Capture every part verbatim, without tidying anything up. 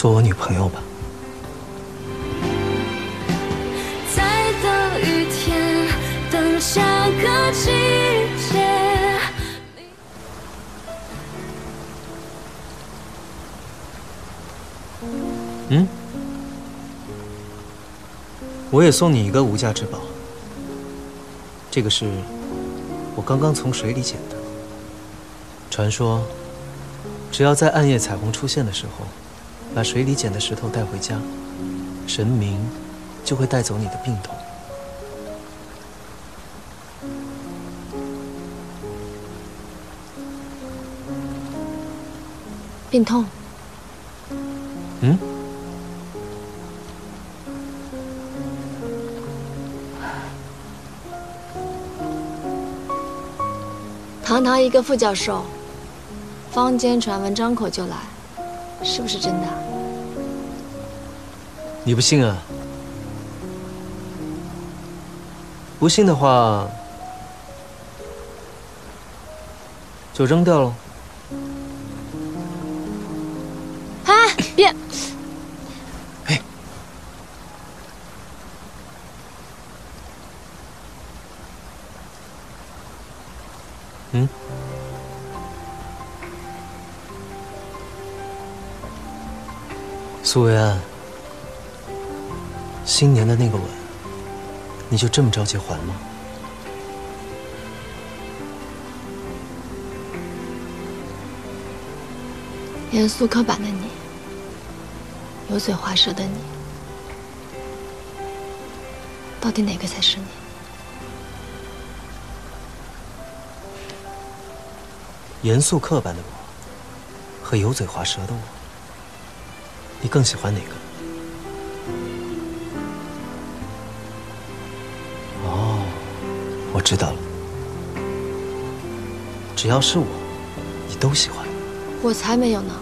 做我女朋友吧。 在等雨天，等下个季节。 嗯，我也送你一个无价之宝。这个是我刚刚从水里捡的。传说，只要在暗夜彩虹出现的时候，把水里捡的石头带回家，神明就会带走你的病痛。 病痛？ 嗯？ 堂堂一个副教授，坊间传闻张口就来，是不是真的？ 你不信啊？不信的话，就扔掉喽。 哎，别！ 哎，嗯？苏维安，新年的那个吻，你就这么着急还吗？ 严肃刻板的你，油嘴滑舌的你，到底哪个才是你？ 严肃刻板的我和油嘴滑舌的我，你更喜欢哪个？哦，我知道了，只要是我，你都喜欢。 我才没有呢。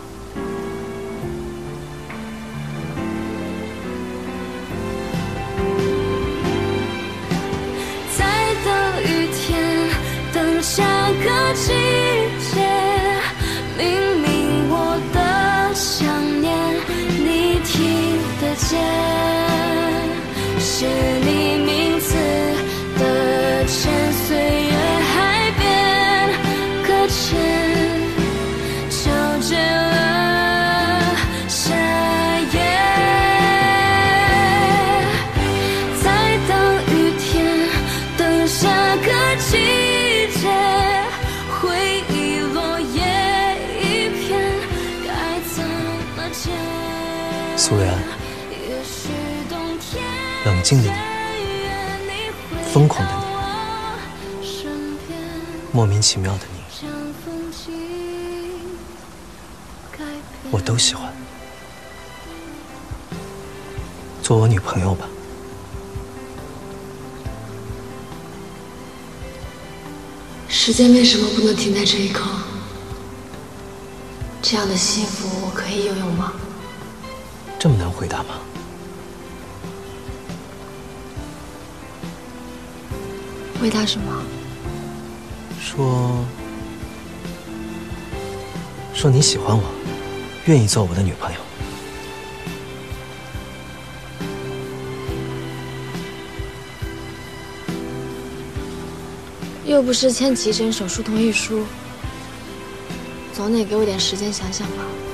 在等雨天，等下个季节。明明我的想念你听得见，是你名字的欠岁月海边搁浅。就这了夏夜，在等雨天，等下个季节，回忆落叶一片，该怎么解？ 苏维安，冷静的你，疯狂的你，莫名其妙的你。我都喜欢，做我女朋友吧。 时间为什么不能停在这一刻？这样的幸福我可以拥有吗？ 这么难回答吗？ 回答什么？ 说说你喜欢我，愿意做我的女朋友。 又不是签急诊手术同意书，总得给我点时间想想吧。